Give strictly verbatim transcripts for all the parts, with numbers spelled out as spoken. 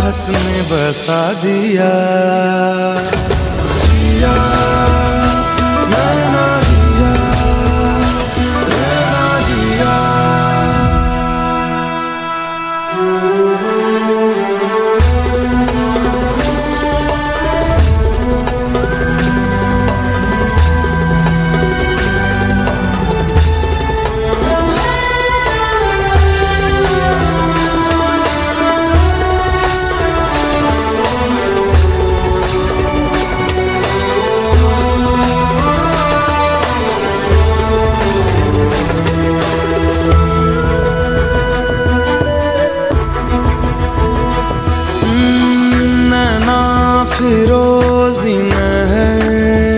चाहत में बसा दिया। जिया मैंने जिया, मैंने जिया। फिरोजी नहर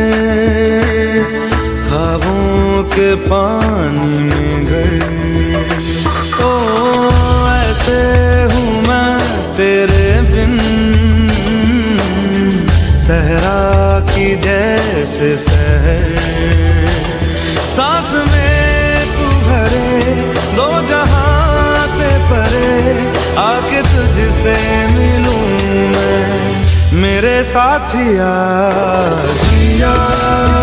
ख्वाबों के पानी में घर। ओ ऐसे हूँ मैं तेरे बिन, सहरा की जैसे सहर। सांस में तू भरे दो जहां से परे, आके तुझसे मिलूं मैं मेरे साथिया। जिया